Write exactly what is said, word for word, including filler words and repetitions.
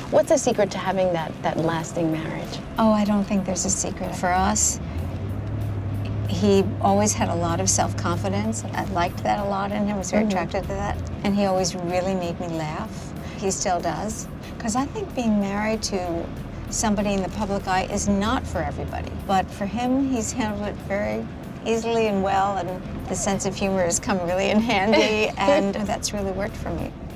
What's the secret to having that, that lasting marriage? Oh, I don't think there's a secret. For us, he always had a lot of self-confidence. I liked that a lot in him. I was very mm-hmm. attracted to that. And he always really made me laugh. He still does. Because I think being married to somebody in the public eye is not for everybody. But for him, he's handled it very easily and well, and the sense of humor has come really in handy, and that's really worked for me.